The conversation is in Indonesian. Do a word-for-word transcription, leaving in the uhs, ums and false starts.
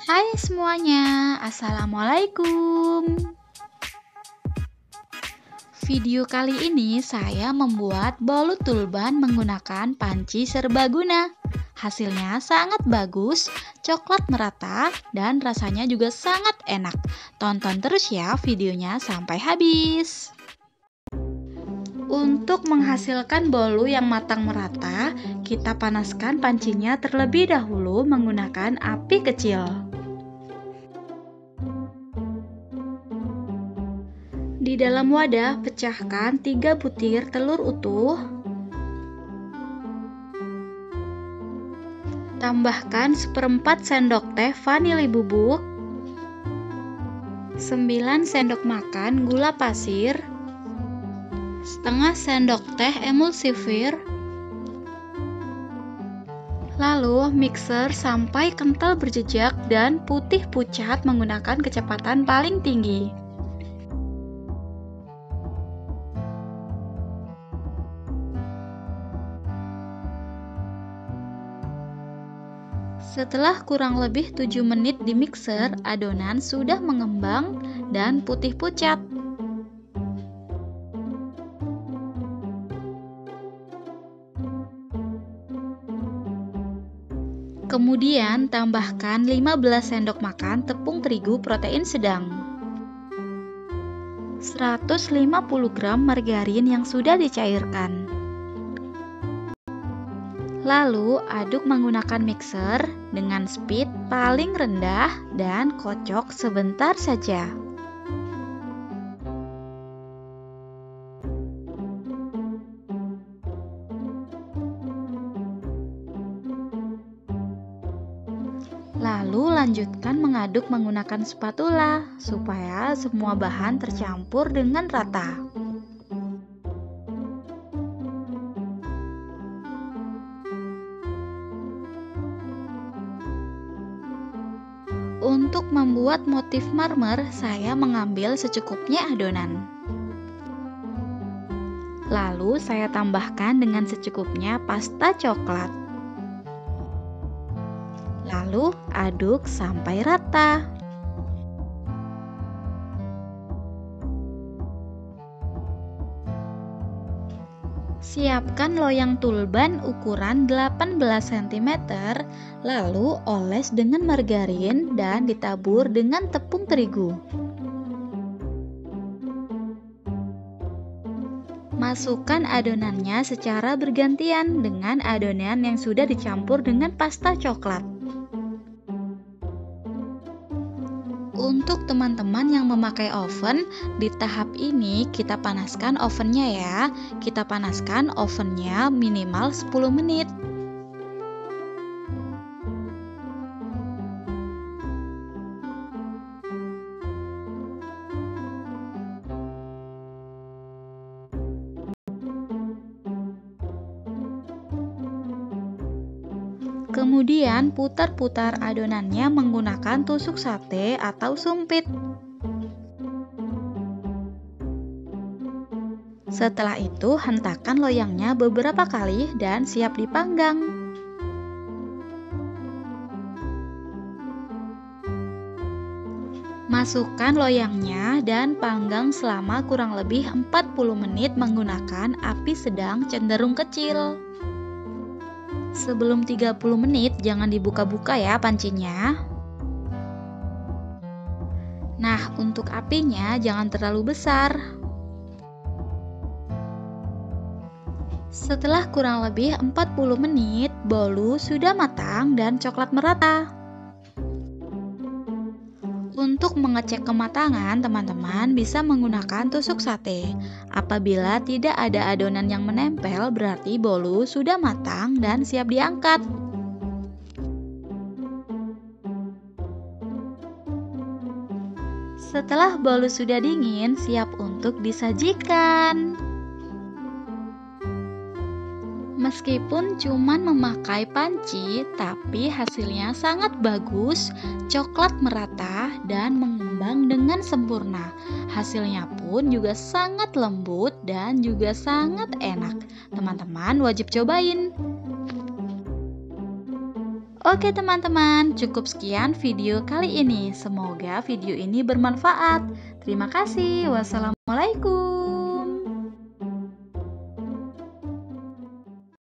Hai semuanya, Assalamualaikum. Video kali ini saya membuat bolu tulban menggunakan panci serbaguna. Hasilnya sangat bagus, coklat merata, dan rasanya juga sangat enak. Tonton terus ya videonya sampai habis. Untuk menghasilkan bolu yang matang merata, kita panaskan pancinya terlebih dahulu menggunakan api kecil. Di dalam wadah, pecahkan tiga butir telur utuh. Tambahkan seperempat sendok teh vanili bubuk, sembilan sendok makan gula pasir, setengah sendok teh emulsifir. Lalu mixer sampai kental berjejak dan putih pucat menggunakan kecepatan paling tinggi. Setelah kurang lebih tujuh menit di mixer, adonan sudah mengembang dan putih pucat. Kemudian tambahkan lima belas sendok makan tepung terigu protein sedang, seratus lima puluh gram margarin yang sudah dicairkan. Lalu aduk menggunakan mixer dengan speed paling rendah dan kocok sebentar saja. Lalu lanjutkan mengaduk menggunakan spatula supaya semua bahan tercampur dengan rata. Untuk membuat motif marmer, saya mengambil secukupnya adonan. Lalu saya tambahkan dengan secukupnya pasta coklat. Lalu aduk sampai rata. Siapkan loyang tulban ukuran delapan belas sentimeter, lalu oles dengan margarin dan ditabur dengan tepung terigu. Masukkan adonannya secara bergantian dengan adonan yang sudah dicampur dengan pasta coklat. Untuk teman-teman yang memakai oven, di tahap ini kita panaskan ovennya ya. Kita panaskan ovennya minimal sepuluh menit. Kemudian putar-putar adonannya menggunakan tusuk sate atau sumpit. Setelah itu hentakkan loyangnya beberapa kali dan siap dipanggang. Masukkan loyangnya dan panggang selama kurang lebih empat puluh menit menggunakan api sedang cenderung kecil. Sebelum tiga puluh menit jangan dibuka-buka ya pancinya. Nah, untuk apinya jangan terlalu besar. Setelah kurang lebih empat puluh menit, bolu sudah matang dan coklat merata. Untuk mengecek kematangan, teman-teman bisa menggunakan tusuk sate. Apabila tidak ada adonan yang menempel, berarti bolu sudah matang dan siap diangkat. Setelah bolu sudah dingin, siap untuk disajikan. Meskipun cuman memakai panci, tapi hasilnya sangat bagus, coklat merata dan mengembang dengan sempurna. Hasilnya pun juga sangat lembut dan juga sangat enak. Teman-teman wajib cobain. Oke teman-teman, cukup sekian video kali ini. Semoga video ini bermanfaat. Terima kasih. Wassalamualaikum.